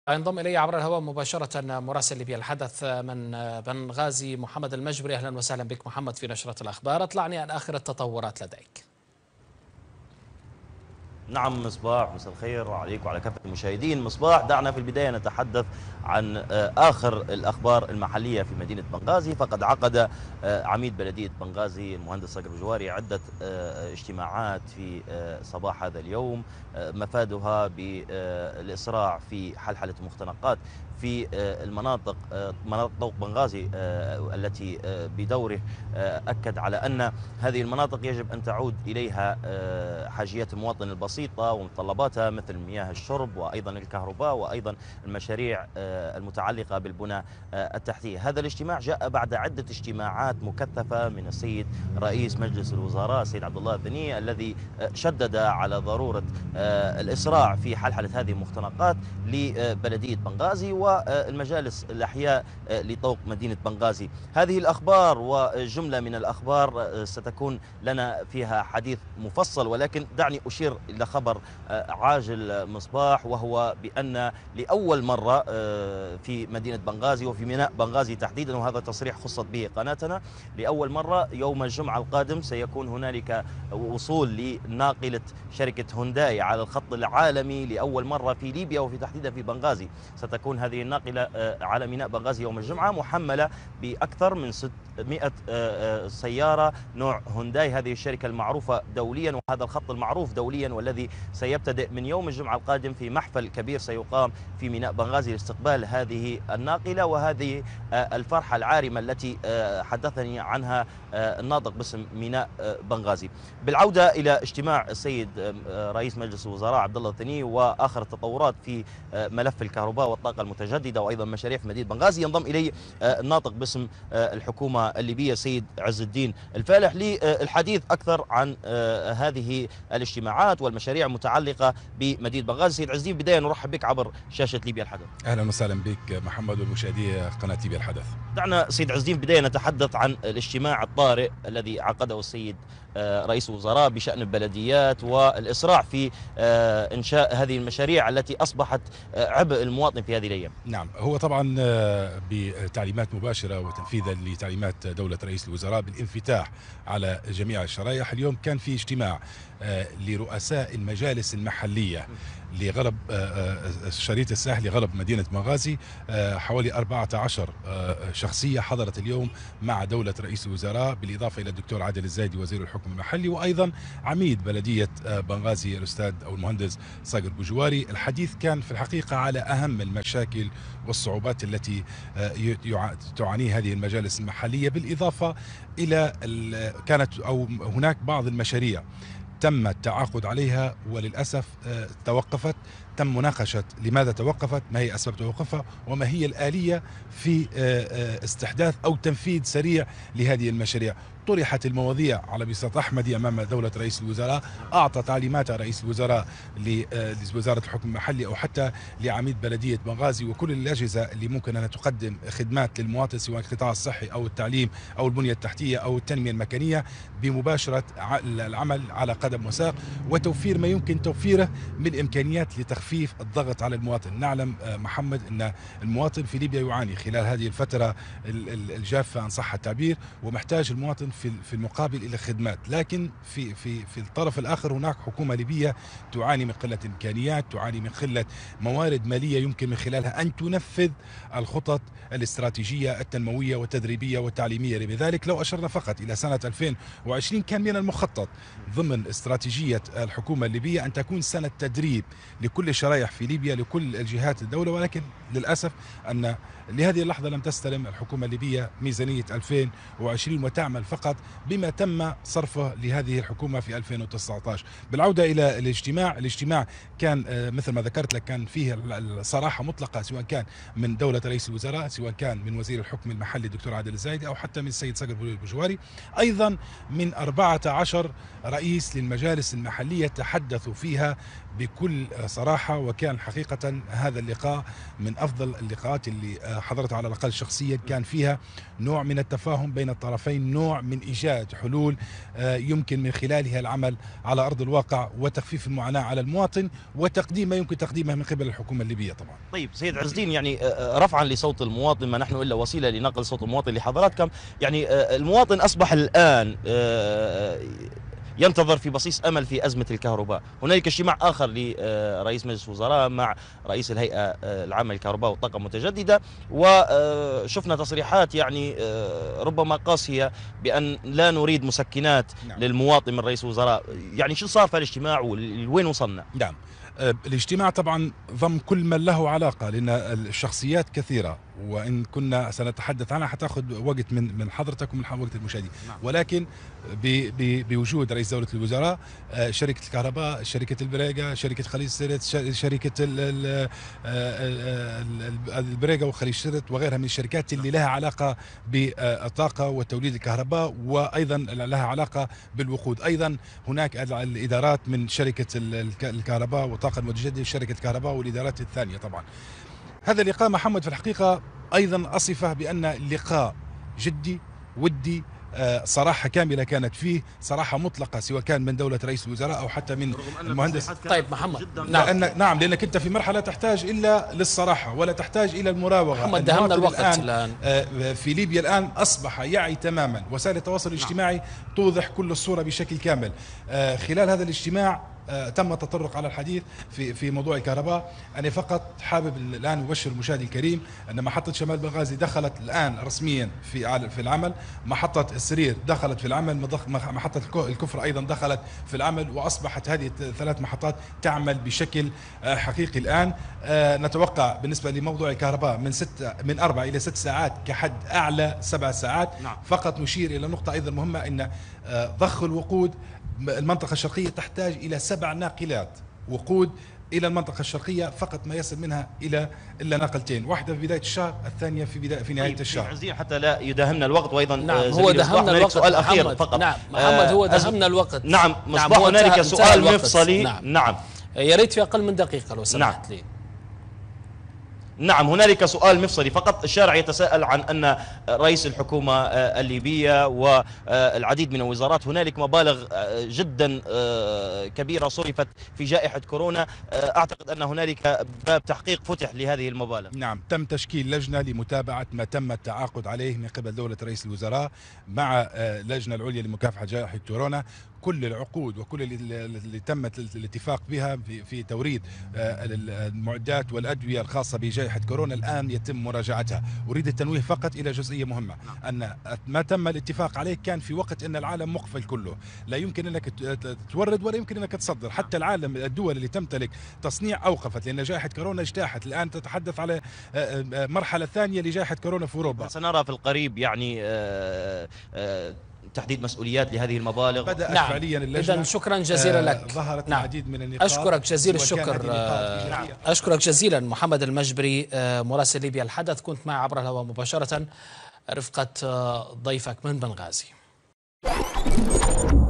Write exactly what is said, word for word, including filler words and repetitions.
ينضم إلي عبر الهواء مباشرة مراسل ليبيا الحدث من بنغازي محمد المجبري. أهلا وسهلا بك محمد في نشرة الأخبار. اطلعني عن آخر التطورات لديك. نعم مصباح، مساء الخير عليك وعلى كافة المشاهدين. مصباح، دعنا في البداية نتحدث عن آخر الأخبار المحلية في مدينة بنغازي. فقد عقد عميد بلدية بنغازي المهندس صقر بجواري عدة اجتماعات في صباح هذا اليوم مفادها بالإسراع في حلحلة المختنقات في المناطق مناطق بنغازي التي بدوره أكد على أن هذه المناطق يجب أن تعود إليها حاجيات المواطن البسيطة ومتطلباتها مثل مياه الشرب وأيضا الكهرباء وأيضا المشاريع المتعلقة بالبنى التحتية. هذا الاجتماع جاء بعد عدة اجتماعات مكثفة من السيد رئيس مجلس الوزراء السيد عبد الله الذني، الذي شدد على ضرورة الإسراع في حلحلة هذه المختنقات لبلدية بنغازي والمجالس الأحياء لطوق مدينة بنغازي. هذه الأخبار وجملة من الأخبار ستكون لنا فيها حديث مفصل، ولكن دعني أشير إلى خبر عاجل مصباح، وهو بأن لأول مرة في مدينة بنغازي وفي ميناء بنغازي تحديدا، وهذا تصريح خصت به قناتنا، لأول مرة يوم الجمعة القادم سيكون هنالك وصول لناقلة شركة هونداي على الخط العالمي لأول مرة في ليبيا وفي تحديدا في بنغازي. ستكون هذه الناقلة على ميناء بنغازي يوم الجمعة محملة بأكثر من ستمائة سيارة نوع هونداي، هذه الشركة المعروفة دوليا وهذا الخط المعروف دوليا، والذي سيبتدئ من يوم الجمعة القادم في محفل كبير سيقام في ميناء بنغازي لاستقبال هذه الناقلة وهذه الفرحة العارمة التي حدثني عنها الناطق باسم ميناء بنغازي. بالعودة إلى اجتماع السيد رئيس مجلس الوزراء عبد الله الثني وآخر التطورات في ملف الكهرباء والطاقة المتجددة وأيضا مشاريع في مدينة بنغازي، ينضم إلي الناطق باسم الحكومة الليبية السيد عز الدين الفالح للحديث أكثر عن هذه الاجتماعات والمشاريع المتعلقة بمدينة بنغازي. سيد عز الدين، بداية نرحب بك عبر شاشة ليبيا الحدث. أهلا وسهلا بك محمد ومشاهدي قناة ليبيا الحدث. دعنا سيد عز الدين بداية نتحدث عن الاجتماع الطارئ الذي عقده السيد رئيس الوزراء بشأن البلديات والإسراع في إنشاء هذه المشاريع التي أصبحت عبء المواطن في هذه الأيام. نعم، هو طبعا بتعليمات مباشرة وتنفيذا لتعليمات دولة رئيس الوزراء بالانفتاح على جميع الشرائح. اليوم كان في اجتماع لرؤساء المجالس المحلية لغرب الشريط الساحلي غرب مدينة بنغازي. حوالي أربعة عشر شخصية حضرت اليوم مع دولة رئيس الوزراء، بالإضافة إلى الدكتور عادل الزايدي وزير الحكم المحلي وأيضا عميد بلدية بنغازي الأستاذ أو المهندس صقر بجواري. الحديث كان في الحقيقة على أهم المشاكل والصعوبات التي تعانيها هذه المجالس المحلية، بالإضافة إلى كانت أو هناك بعض المشاريع تم التعاقد عليها وللأسف توقفت. تم مناقشة لماذا توقفت، ما هي أسباب توقفها، وما هي الآلية في استحداث أو تنفيذ سريع لهذه المشاريع. طرحت المواضيع على بساط أحمدي أمام دولة رئيس الوزراء، أعطى تعليمات رئيس الوزراء لوزارة الحكم المحلي أو حتى لعميد بلدية بنغازي وكل الأجهزة اللي ممكن أن تقدم خدمات للمواطن سواء القطاع الصحي أو التعليم أو البنية التحتية أو التنمية المكانية بمباشرة العمل على قدم وساق وتوفير ما يمكن توفيره من إمكانيات لتخفيف الضغط على المواطن. نعلم محمد أن المواطن في ليبيا يعاني خلال هذه الفترة الجافة إن صح التعبير، ومحتاج المواطن في في المقابل الى خدمات، لكن في في في الطرف الاخر هناك حكومه ليبيه تعاني من قله امكانيات، تعاني من قله موارد ماليه يمكن من خلالها ان تنفذ الخطط الاستراتيجيه التنمويه والتدريبيه والتعليميه. لذلك لو اشرنا فقط الى سنه ألفين وعشرين كان من المخطط ضمن استراتيجيه الحكومه الليبيه ان تكون سنه تدريب لكل الشرائح في ليبيا لكل الجهات الدوله، ولكن للاسف ان لهذه اللحظه لم تستلم الحكومه الليبيه ميزانيه ألفين وعشرين وتعمل فقط بما تم صرفه لهذه الحكومة في ألفين وتسعة عشر. بالعودة إلى الاجتماع، الاجتماع كان مثل ما ذكرت لك كان فيه الصراحة مطلقة سواء كان من دولة رئيس الوزراء سواء كان من وزير الحكم المحلي الدكتور عادل الزايدي أو حتى من السيد صقر بجواري، أيضا من أربعة عشر رئيس للمجالس المحلية تحدثوا فيها بكل صراحة. وكان حقيقة هذا اللقاء من أفضل اللقاءات اللي حضرتها على الأقل شخصيا، كان فيها نوع من التفاهم بين الطرفين، نوع من إيجاد حلول يمكن من خلالها العمل على أرض الواقع وتخفيف المعاناة على المواطن وتقديم ما يمكن تقديمه من قبل الحكومة الليبية طبعا. طيب سيد عز الدين، يعني رفعا لصوت المواطن، ما نحن إلا وسيلة لنقل صوت المواطن لحضراتكم، يعني المواطن أصبح الآن ينتظر في بصيص أمل في أزمة الكهرباء. هنالك اجتماع آخر لرئيس مجلس الوزراء مع رئيس الهيئة العامة للكهرباء والطاقة المتجددة، وشفنا تصريحات يعني ربما قاسية بأن لا نريد مسكنات نعم. للمواطن من رئيس الوزراء. يعني شو صار في الاجتماع وين وصلنا؟ نعم، الاجتماع طبعا ضم كل من له علاقة، لأن الشخصيات كثيرة وإن كنا سنتحدث عنها حتاخذ وقت من من حضرتك ومن وقت المشاهدين، ولكن بوجود رئيس دولة الوزراء، شركة الكهرباء، شركة البريغا، شركة خليج سرت، شركة البريغا وخليج سرت وغيرها من الشركات اللي لها علاقة بالطاقة وتوليد الكهرباء وأيضا لها علاقة بالوقود. أيضا هناك الإدارات من شركة الكهرباء والطاقة المتجددة وشركة الكهرباء والإدارات الثانية. طبعا هذا اللقاء محمد في الحقيقة أيضا أصفه بأن لقاء جدي ودي، صراحة كاملة كانت فيه، صراحة مطلقة سواء كان من دولة رئيس الوزراء أو حتى من المهندس. طيب محمد، نعم لأن نعم لأنك أنت في مرحلة تحتاج إلا للصراحة ولا تحتاج إلى المراوغة. محمد دهمنا الوقت الآن, الآن في ليبيا الآن أصبح يعي تماما، وسائل التواصل الاجتماعي نعم. توضح كل الصورة بشكل كامل. خلال هذا الاجتماع تم التطرق على الحديث في في موضوع الكهرباء. أنا فقط حابب الآن أبشر المشاهد الكريم أن محطة شمال بنغازي دخلت الآن رسميا في في العمل، محطة السرير دخلت في العمل، محطة الكفر أيضا دخلت في العمل، وأصبحت هذه الثلاث محطات تعمل بشكل حقيقي الآن. نتوقع بالنسبة لموضوع الكهرباء من ست من أربع إلى ست ساعات، كحد أعلى سبع ساعات. نعم. فقط نشير إلى نقطة أيضا مهمة، أن ضخ الوقود المنطقة الشرقية تحتاج إلى سبع ناقلات وقود إلى المنطقة الشرقية، فقط ما يصل منها إلى إلا ناقلتين، واحدة في بداية الشهر، الثانية في بداية في نهاية الشهر. عزيزي حتى لا يداهمنا الوقت، وأيضا نعم هو دهمنا الوقت. سؤال أخير فقط. نعم محمد هو دهمنا الوقت. نعم مصباح نعم هنالك سؤال مفصلي. نعم. نعم يا ريت في أقل من دقيقة لو سمحت نعم. لي. نعم هنالك سؤال مفصلي فقط. الشارع يتساءل عن أن رئيس الحكومة الليبية والعديد من الوزارات هنالك مبالغ جدا كبيرة صرفت في جائحة كورونا، أعتقد أن هنالك باب تحقيق فتح لهذه المبالغ. نعم تم تشكيل لجنة لمتابعة ما تم التعاقد عليه من قبل دولة رئيس الوزراء مع اللجنة العليا لمكافحة جائحة كورونا. كل العقود وكل اللي تمت الاتفاق بها في, في توريد المعدات والأدوية الخاصة بجائحة كورونا الآن يتم مراجعتها. أريد التنويه فقط إلى جزئية مهمة، أن ما تم الاتفاق عليه كان في وقت أن العالم مقفل كله، لا يمكن أنك تورد ولا يمكن أنك تصدر. حتى العالم الدول اللي تمتلك تصنيع أوقفت لأن جائحة كورونا اجتاحت. الآن تتحدث على مرحلة ثانية لجائحة كورونا في أوروبا. سنرى في القريب يعني آآ آآ تحديد مسؤوليات لهذه المبالغ. بدأت نعم. فعليا اللجنة. إذن شكرا جزيلا لك. ظهرت نعم. العديد من النقاط. أشكرك جزيل الشكر. نعم. أشكرك جزيلا محمد المجبري مراسل ليبيا الحدث، كنت معي عبر الهواء مباشرة رفقة ضيفك من بنغازي.